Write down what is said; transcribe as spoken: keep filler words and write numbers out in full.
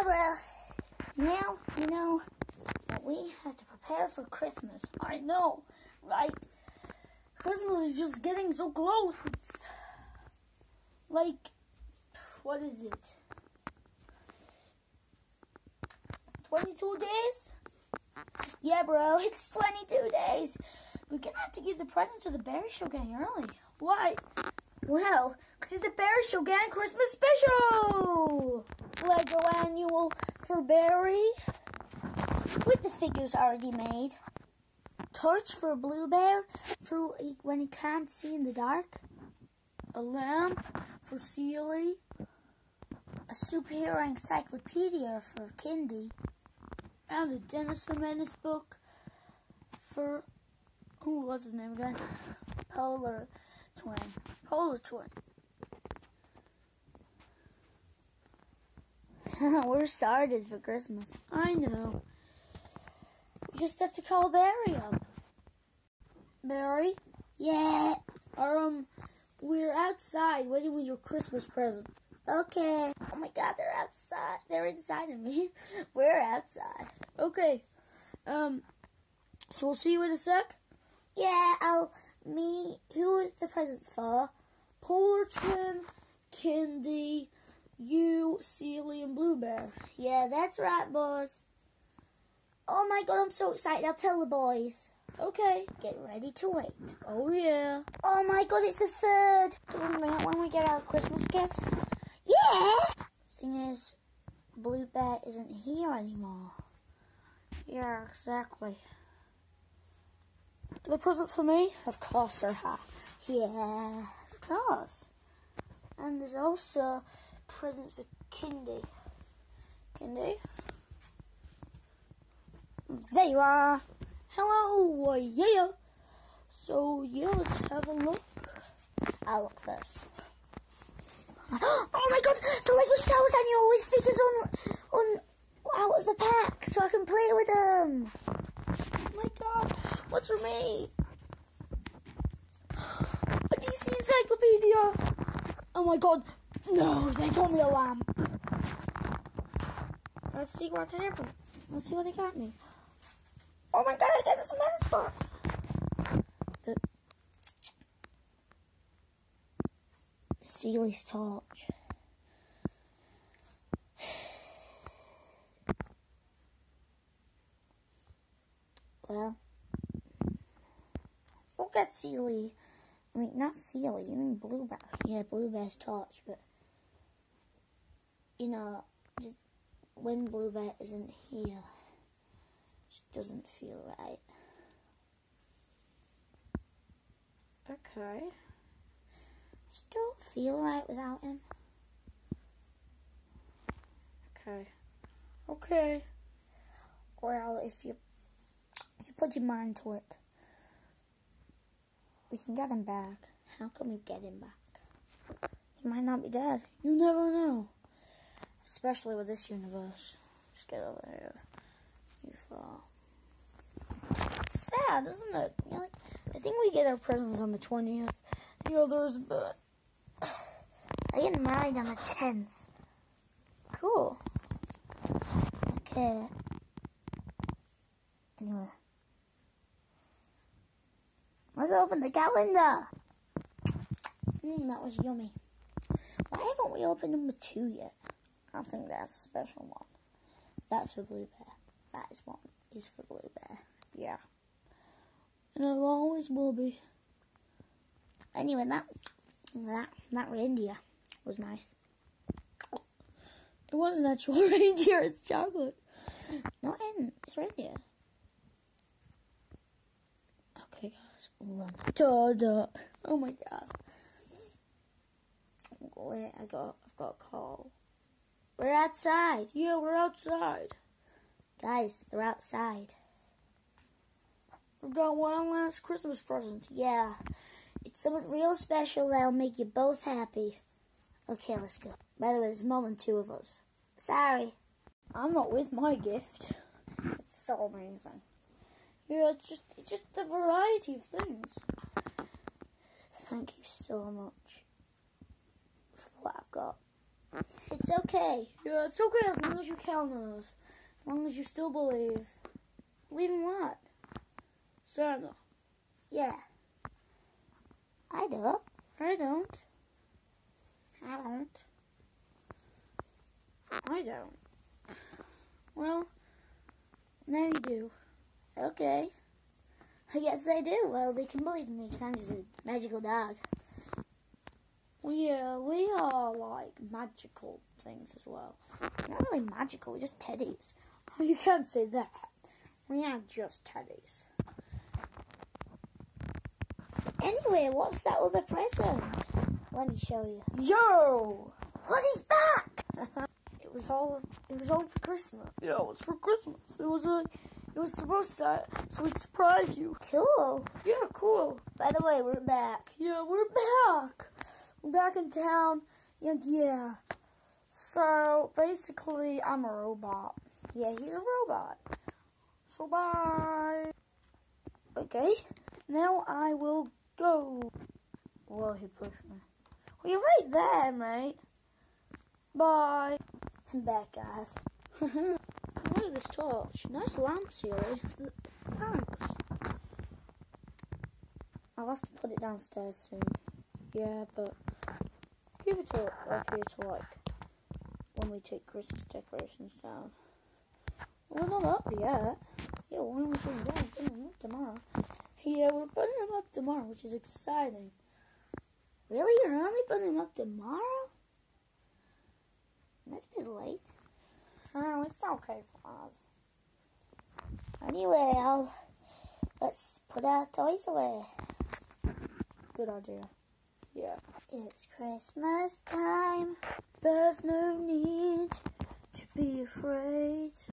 well, now, you know, that we have to prepare for Christmas. I know, right? Christmas is just getting so close. It's like, what is it? twenty-two days? Yeah, bro, it's twenty-two days. We're gonna have to give the presents to the Berry Show Gang early. Why? Well, because it's the Berry Show Gang Christmas Special! Lego annual for Berry. With the figures already made. Torch for Blue Bear for when he can't see in the dark. A lamp for Sealy. A superhero encyclopedia for Kindy. And a Dennis the Menace book for, who was his name again? Polar Twin. Polar Twin. We're started for Christmas. I know. We just have to call Barry up. Barry? Yeah. Um, we're outside waiting with your Christmas present. Okay. Oh my God, they're outside. They're inside of me. We're outside. Okay. Um, so we'll see you in a sec? Yeah, I'll, me, who is the present for? Polar Twin, Kindy, you, Sealy, and Blue Bear. Yeah, that's right, boys. Oh my God, I'm so excited. I'll tell the boys. Okay. Get ready to wait. Oh, yeah. Oh my God, it's the third. When we get our Christmas gifts? Yeah! Thing is, Blue Bear isn't here anymore. Yeah, exactly. The present for me? Of course there have. Yeah, of course. And there's also presents for Kindy. Kindy? There you are. Hello, uh, yeah. So, yeah, let's have a look. I'll look first. Oh my God, the Lego Star Wars annual with figures on, on, out of the pack so I can play with them. Oh my God, what's for me? A D C encyclopedia. Oh my God, no, they got me a lamp. Let's see what's happening. Let's see what they got me. Oh my God, I got this Menace book. Uh, Sealy's torch. Well, we'll get Sealy. I mean, not Sealy, you mean Blue Bear. Yeah, Blue Bear's torch, but, you know, just when Blue Bear isn't here, it just doesn't feel right. Okay. I just don't feel right without him. Okay. Okay. Well, if you if you put your mind to it, we can get him back. How can we get him back? He might not be dead. You never know. Especially with this universe. Just get over here. You fall. It's sad, isn't it? Yeah, like, I think we get our presents on the twentieth. The others, but I get mine on the tenth. Cool. Okay. Anyway. Let's open the calendar. Mmm, that was yummy. Why haven't we opened number two yet? I think that's a special one. That's for Blue Bear. That is one is for Blue Bear. Yeah. And it always will be. Anyway, that that that reindeer was nice. It wasn't actual reindeer, it's chocolate. Not in, it's reindeer. Okay, guys, run. Duh, duh. Oh my God. Wait, I got, I've got a call. We're outside. Yeah, we're outside. Guys, they're outside. We've got one last Christmas present. Yeah. It's something real special that'll make you both happy. Okay, let's go. By the way, there's more than two of us. Sorry. I'm not with my gift. It's so amazing. Yeah, it's just it's just a variety of things. Thank you so much for what I've got. It's okay. Yeah, it's okay as long as you count on us. As long as you still believe. Believe in what? Santa. Yeah. I do. I don't. I don't. I don't. Well, now you do. Okay. I guess they do. Well, they can believe in me because I'm just a magical dog. Well, yeah, we are like magical things as well. Not really magical, we're just teddies. Oh, you can't say that. We aren't just teddies. Anyway, what's that other present? Let me show you. Yo! What is that? It was all. It was all for Christmas. Yeah, it was for Christmas. It was a. It was supposed to, so we'd surprise you. Cool. Yeah, cool. By the way, we're back. Yeah, we're back. We're back in town, and yeah. So basically, I'm a robot. Yeah, he's a robot. So bye. Okay. Now I will go. Well, he pushed me. Well, you're right there, mate. Bye. I'm back, guys. Look at this torch. Nice lamp, Siri. Thanks. I'll have to put it downstairs soon. Yeah, but give it to up here to like when we take Christmas decorations down. Well, they're not up yet. Yeah, when we take them down, put them up tomorrow. Yeah, we're putting them up tomorrow, which is exciting. Really? You're only putting them up tomorrow? That's a bit late. Oh, it's okay for us. Anyway, I'll let's put our toys away. Good idea. Yeah. It's Christmas time. There's no need to be afraid.